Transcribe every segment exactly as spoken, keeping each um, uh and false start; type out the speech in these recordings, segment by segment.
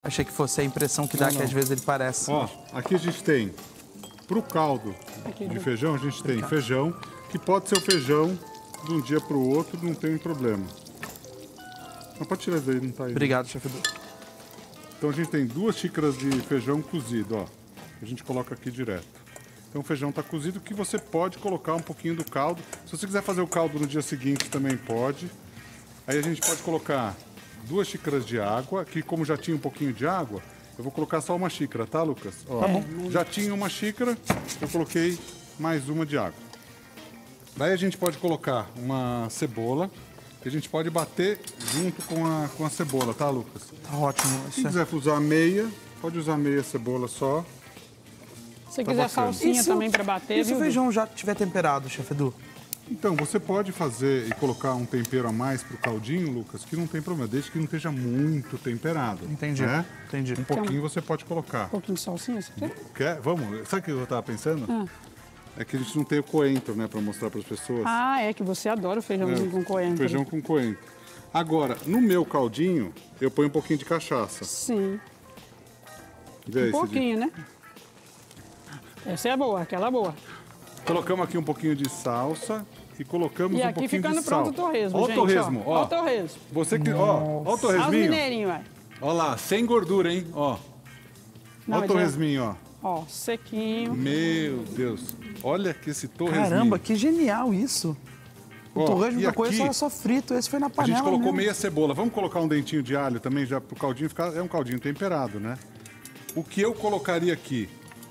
Achei que fosse a impressão que dá, Não, que não. às vezes ele parece. Ó, aqui a gente tem, pro caldo de feijão, a gente tem feijão, que pode ser o feijão de um dia pro outro, não tem problema. Mas pode tirar isso aí, não tá aí. Obrigado, chefe Edu. Então a gente tem duas xícaras de feijão cozido, ó. A gente coloca aqui direto. Então o feijão tá cozido, que você pode colocar um pouquinho do caldo. Se você quiser fazer o caldo no dia seguinte, também pode. Aí a gente pode colocar duas xícaras de água, que como já tinha um pouquinho de água, eu vou colocar só uma xícara, tá, Lucas? Ó, Tá bom. Já tinha uma xícara, eu coloquei mais uma de água. Daí a gente pode colocar uma cebola, que a gente pode bater junto com a, com a cebola, tá, Lucas? Tá ótimo. Se Isso é- quiser usar meia, pode usar meia cebola só. Se Tá quiser bacana. salsinha E se o- também para bater, E se viu? o feijão já tiver temperado, chefe Edu? Então, você pode fazer e colocar um tempero a mais pro caldinho, Lucas, que não tem problema, desde que não esteja muito temperado. Entendi, né? entendi. Um pouquinho você pode colocar. Um pouquinho de salsinha, você quer? Quer? Vamos? Sabe o que eu tava pensando? Ah. É que a gente não tem o coentro, né, para mostrar para as pessoas. Ah, é que você adora o feijãozinho É, com coentro. Feijão com coentro. Agora, no meu caldinho, eu ponho um pouquinho de cachaça. Sim, Vê aí, um pouquinho, né? Essa é boa, aquela é boa. Cidinho. Colocamos aqui um pouquinho de salsa e colocamos E um aqui pouquinho ficando de sal. pronto o torresmo, Ó o gente. torresmo, ó. Ó o torresmo. Você que, ó, ó o Olha os torresminho. mineirinhos, vai. Ó lá, sem gordura, hein? Ó. Não, Ó o mas é- torresminho, ó. Ó, sequinho. Meu Deus. Olha que esse torresminho. Caramba, que genial isso. O Ó, torresmo e que eu conheço aqui- era só frito, esse foi na A panela gente colocou mesmo. meia cebola. Vamos colocar um dentinho de alho também, já pro caldinho ficar... É um caldinho temperado, né? O que eu colocaria aqui?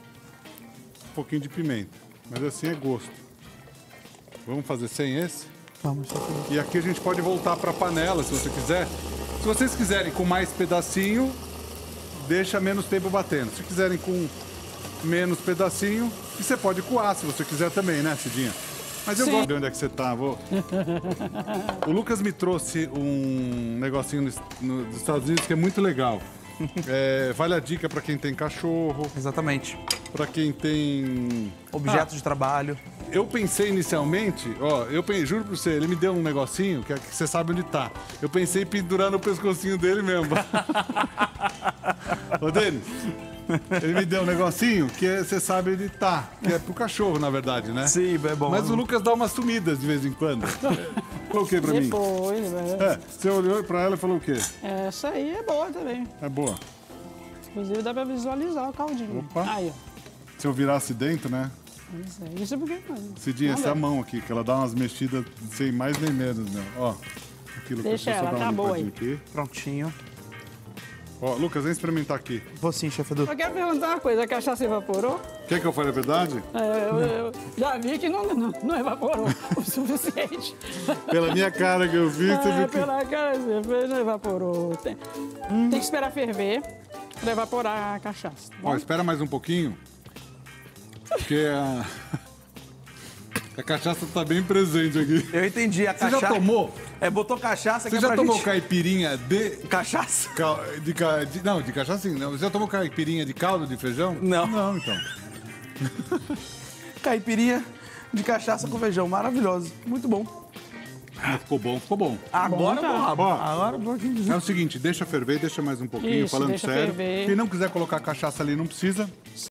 Um pouquinho de pimenta. Mas assim é gosto. Vamos fazer sem esse? Vamos, chefe Edu. E aqui a gente pode voltar pra panela, se você quiser. Se vocês quiserem com mais pedacinho, deixa menos tempo batendo. Se quiserem com menos pedacinho, e você pode coar se você quiser também, né, Cidinha? Mas eu Sim. gosto de onde é que você tá, vou. O Lucas me trouxe um negocinho nos, no- dos Estados Unidos que é muito legal. É, vale a dica pra quem tem cachorro, Exatamente. pra quem tem... Objetos de trabalho. Eu pensei inicialmente, ó, eu pensei, juro pra você, ele me deu um negocinho que, é que você sabe onde tá. Eu pensei em pendurar no pescocinho dele mesmo. Ô, Denis, ele me deu um negocinho que é- você sabe onde tá. Que é pro cachorro, na verdade, né? Sim, é bom. Mas o Lucas dá umas sumidas de vez em quando. Coloquei pra mim. Depois, velho. É, você olhou pra ela e falou o quê? Essa aí é boa também. É boa. Inclusive dá pra visualizar o caldinho. Opa. Aí, ó. Se eu virasse dentro, né? Isso, é- isso é porque... Cidinha, Não essa é a dá. mão aqui, que ela dá umas mexidas sem mais nem menos, né? Ó, aqui, Lucas, Deixa eu só ela, dar uma tá boa limpadinha aí. aqui. Prontinho. Ó, Lucas, vem experimentar aqui. Vou sim, chefe Edu. Eu quero perguntar uma coisa, a cachaça evaporou? Quer que eu fale a verdade? É, eu, eu já vi que não, não, não evaporou o suficiente. Pela minha cara que eu vi, você É, viu que... pela cara, você vê, não evaporou. Tem, tem que esperar ferver para evaporar a cachaça. tá bom? Ó, espera mais um pouquinho. Porque a... a cachaça tá bem presente aqui. Eu entendi. A Você cachaça... já tomou? É, botou cachaça que Você é já pra tomou gente... caipirinha de... Cachaça? cal- de, ca- de- Não, de cachaça sim. Não. Você já tomou caipirinha de caldo de feijão? Não. Não, então. Caipirinha de cachaça com feijão. Maravilhoso. Muito bom. Mas ficou bom, ficou bom. Agora, tá. bom, Ó. agora vou aqui dizer. É o seguinte, deixa ferver, deixa mais um pouquinho, Isso, falando deixa sério. ferver. Quem não quiser colocar cachaça ali, não precisa.